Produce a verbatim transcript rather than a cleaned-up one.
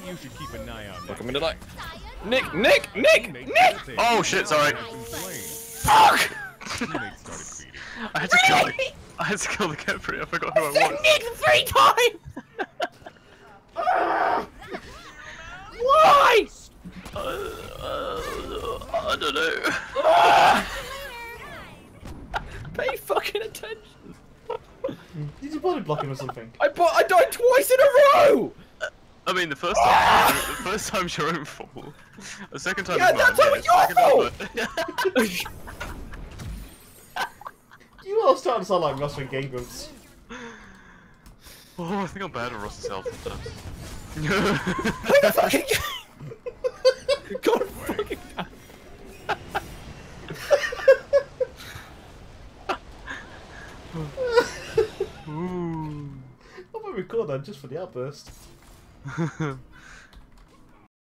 You should keep an eye on that. Welcome into like. Nick, Nick, Nick, Nick! Oh shit, sorry. Fuck! I had to kill the, I had to kill the Capri, I forgot who I was. Nick three times! Why? Uh, uh, I don't know. Pay fucking attention. Did you body block him or something? I bu I died twice in a row! I mean, the first time, the first time's your own fault. The second time Yeah, is that mine. time was Yeah, your second time- You all starting to sound like Ross from Game Grumps. Oh, I think I'm bad at Ross's health sometimes. fucking God fucking Ooh. I might record that just for the outburst.